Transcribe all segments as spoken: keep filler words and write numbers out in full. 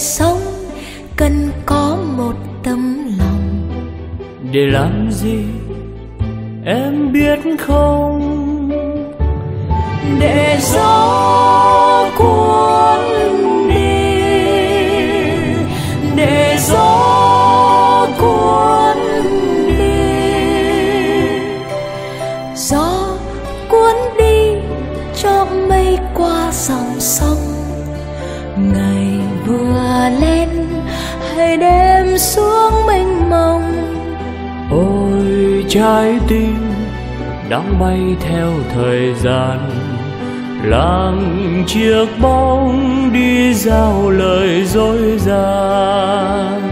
sống cần có một tấm lòng. Để làm gì em biết không? Để gió cuốn đi, để gió cuốn đi, gió cuốn đi cho mây qua dòng sông. Ngày vừa lên hay đêm xuống mênh mông. Ôi trái tim đang bay theo thời gian, làng chiếc bóng đi giao lời dối gian.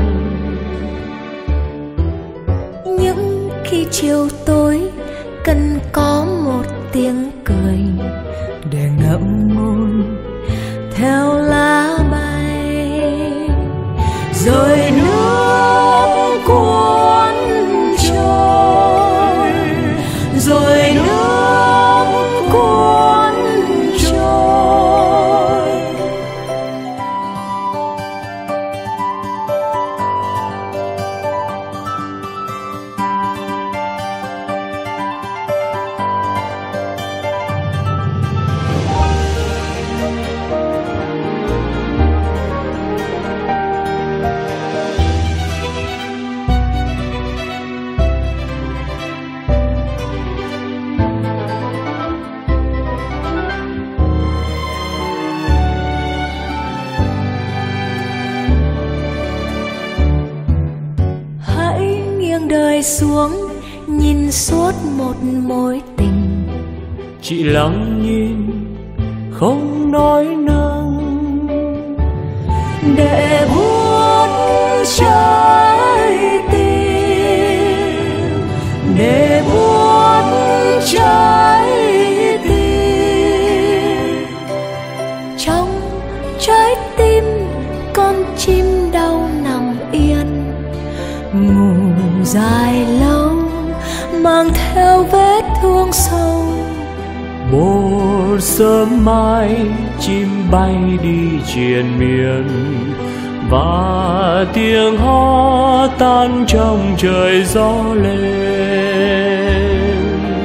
Những khi chiều tối cần có một tiếng cười để ngậm ngùi theo lá bay, rồi nước cuốn trôi, rồi nước cuốn trôi. Đời xuống nhìn suốt một mối tình. Chị lắng nhìn không nói năng, để buốt trái tim, để buốt trái tim. Trong trái tim con chim đau nằm yên, ngủ dài lâu mang theo vết thương sâu. một sớm mai chim bay đi triền miên, và tiếng hót tan trong trời gió lên.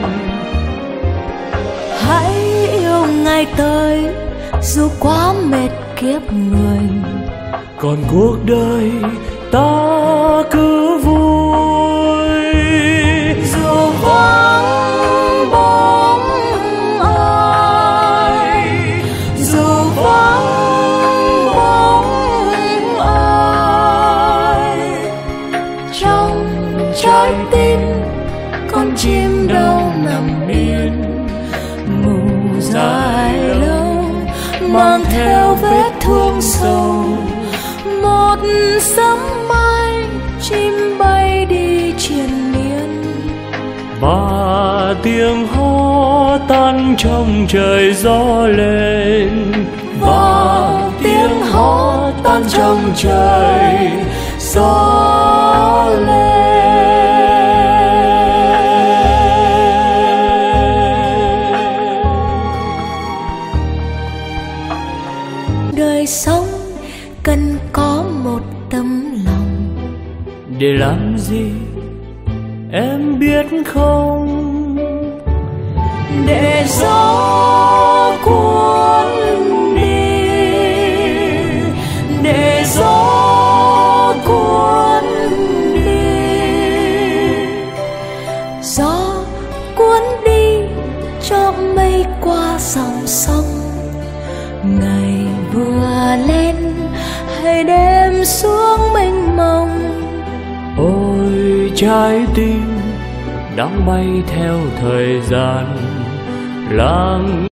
Hãy yêu ngày tới dù quá mệt kiếp người, còn cuộc đời ta cứ vui. dù vắng bóng ai, dù vắng bóng ai, trong trái tim con chim đâu nằm yên, ngủ dài lâu mang theo vết thương sâu. Một sớm mai chim bay đi triền miên, và tiếng hót tan trong trời gió lên, và tiếng hót tan trong trời gió lên. Đời sống cần có một tấm lòng. để làm gì em biết không? Để gió cuốn đi, để gió cuốn đi, gió cuốn đi cho mây qua dòng sông. Ngày vừa lên hay đêm xuống mênh mông. Ôi trái tim đang bay theo thời gian, làng